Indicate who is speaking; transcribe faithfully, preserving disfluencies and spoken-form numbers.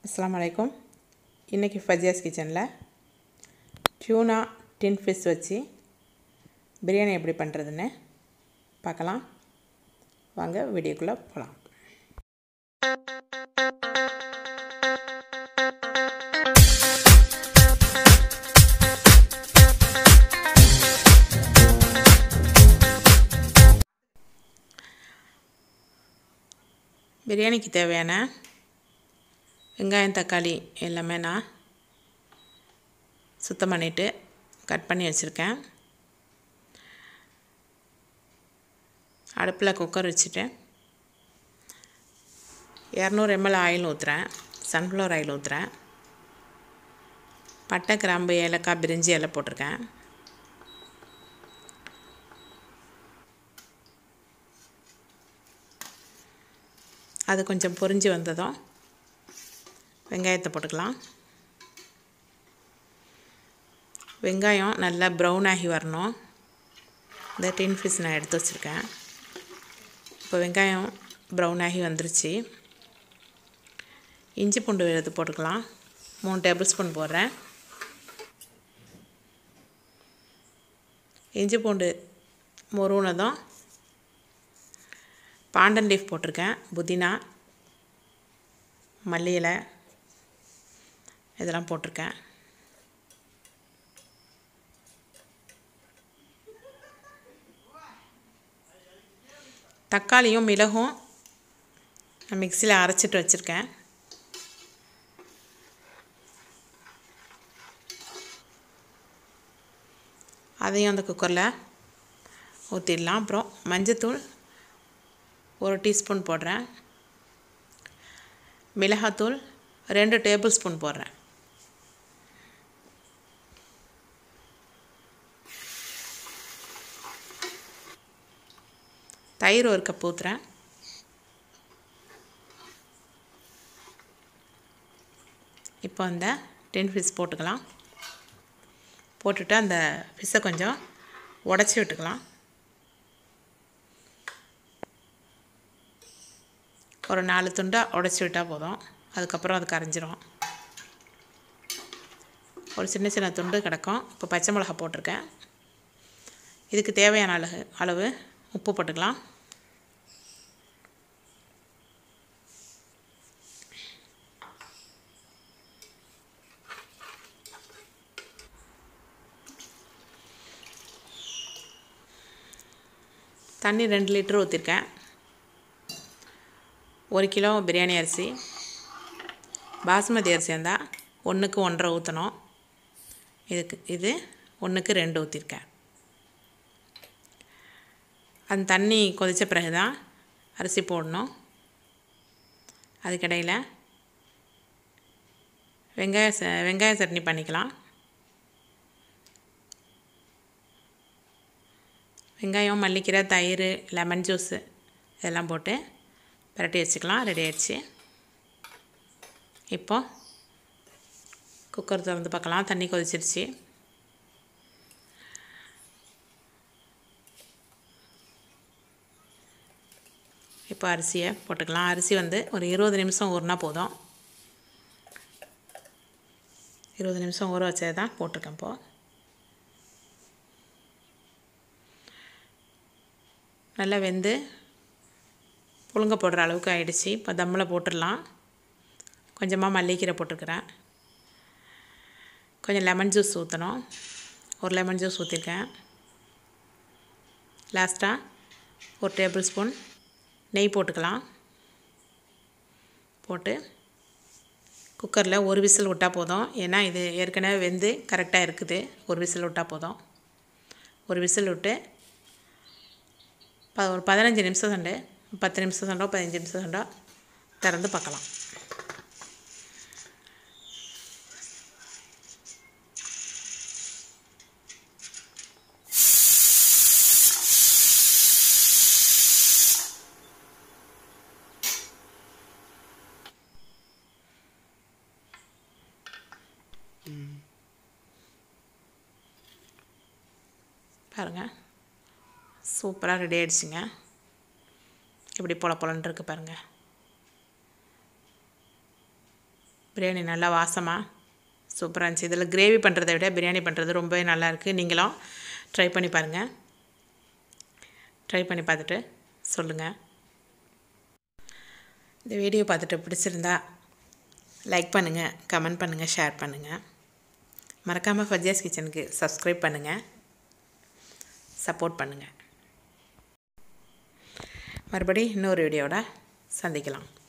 Speaker 1: अस्सलाम वालेकुम इनकी फजियास किचन ट्यूना टिन फिश वच्ची बिरयानी एप्पडी पண்றதுன்னு பார்க்கலாம் வாங்க வீடியோக்குள்ள போலாம் பிரியாணிக்கு தேவையான வெங்காயம் தக்காளி எல்லாமே நான் சுத்தம் பண்ணிட்டு கட் பண்ணி வச்சிருக்கேன். அடுப்புல குக்கர் வச்சிட்டேன். இருநூறு மில்லி ஆயில் ஊத்துறேன். சன்ஃப்ளவர் ஆயில் ஊத்துறேன். பட்டை கிராம்பு ஏலக்காய் பிரிஞ்சி எல்லாம் போட்டுருக்கேன். அது கொஞ்சம் பொரிஞ்சு வந்ததும் வெங்காயத்தை போட்டுக்கலாம். வெங்காயம் நல்லா ப்ரௌன் ஆகி வரணும். இந்த டின் ஃபிஷ் நான் எடுத்து வச்சிருக்கேன். இப்போ வெங்காயம் ப்ரௌன் ஆகி வந்துருச்சு. இஞ்சி பூண்டு விழுது போட்டுக்கலாம். மூணு டேபிள் ஸ்பூன் போடுறேன். இஞ்சி பூண்டு முருகுனதும் பாண்டன் லீஃப் போட்டிருக்கேன். புதினா மல்லி இலை இதெல்லாம் போட்டிருக்கேன். தக்காளியும் மிளகும் நான் மிக்ஸியில் அரைச்சிட்டு வச்சுருக்கேன். அதையும் அந்த குக்கரில் ஊற்றிடலாம். அப்புறம் மஞ்சத்தூள் ஒரு டீஸ்பூன் போடுறேன். மிளகாத்தூள் ரெண்டு டேபிள் ஸ்பூன் போடுறேன். தயிர் ஒரு கப் ஊற்றுறேன். இப்போ அந்த டின் ஃபிஷ் போட்டுக்கலாம். போட்டுட்டு அந்த ஃபிஷ்ஷை கொஞ்சம் உடச்சி விட்டுக்கலாம். ஒரு நாலு துண்டாக உடச்சி விட்டால் போதும். அதுக்கப்புறம் அது கரைஞ்சிரும். ஒரு சின்ன சின்ன துண்டு கிடக்கும். இப்போ பச்சை மிளகாய் போட்டிருக்கேன். இதுக்கு தேவையான அளவு அளவு உப்பு போட்டுக்கலாம். தண்ணி ரெண்டு லிட்டர் ஊற்றிருக்கேன். ஒரு கிலோ பிரியாணி அரிசி பாஸ்மதி அரிசி இருந்தால் ஒன்றுக்கு ஒன்றரை ஊற்றணும். இதுக்கு இது ஒன்றுக்கு ரெண்டு ஊற்றிருக்கேன். அந்த தண்ணி கொதித்த பிறகு தான் அரிசி போடணும். அதுக்கிடையில் வெங்காய ச வெங்காய சட்னி பண்ணிக்கலாம். வெங்காயம் மல்லிக்கீரை தயிர் லெமன் ஜூஸு இதெல்லாம் போட்டு பரட்டி வச்சுக்கலாம். ரெடி ஆயிடுச்சு. இப்போ குக்கர் திறந்து பார்க்கலாம். தண்ணி கொதிச்சிருச்சு. இப்போ அரிசியை போட்டுக்கலாம். அரிசி வந்து ஒரு இருபது நிமிஷம் ஊறினா போதும். இருபது நிமிஷம் ஊற வச்சது தான் போட்டிருக்கேன். இப்போது நல்லா வெந்து புழுங்க போடுற அளவுக்கு ஆயிடுச்சு. இப்போ தம்மில் போட்டுடலாம். கொஞ்சமாக மல்லிக்கீரை போட்டுருக்கிறேன். கொஞ்சம் லெமன் ஜூஸ் ஊற்றணும். ஒரு லெமன் ஜூஸ் ஊற்றிருக்கேன். லாஸ்ட்டாக ஒரு டேபிள் ஸ்பூன் நெய் போட்டுக்கலாம். போட்டு குக்கரில் ஒரு விசில் விட்டால் போதும். ஏன்னா இது ஏற்கனவே வெந்து கரெக்டாக இருக்குது. ஒரு விசில் விட்டால் போதும். ஒரு விசில் விட்டு ப ஒரு பதினஞ்சு நிமிஷம் சண்டை பத்து நிமிஷம் சண்டோ பதினஞ்சு நிமிஷம் சண்டோ திறந்து பார்க்கலாம். பாருங்கள் சூப்பராக ரெடி ஆகிடுச்சிங்க. இப்படி பொல பொலன்னு இருக்குது பாருங்கள். பிரியாணி நல்லா வாசமாக சூப்பராக இருந்துச்சு. இதில் கிரேவி பண்ணுறதை விட பிரியாணி பண்ணுறது ரொம்பவே நல்லாயிருக்கு. நீங்களும் ட்ரை பண்ணி பாருங்கள். ட்ரை பண்ணி பார்த்துட்டு சொல்லுங்கள். இந்த வீடியோ பார்த்துட்டு பிடிச்சிருந்தா லைக் பண்ணுங்கள், கமெண்ட் பண்ணுங்கள், ஷேர் பண்ணுங்கள். மறக்காமல் ஃபஜியாஸ் கிச்சனுக்கு சப்ஸ்கிரைப் பண்ணுங்கள், சப்போர்ட் பண்ணுங்கள். மறுபடி இன்னொரு வீடியோவோட சந்திக்கலாம்.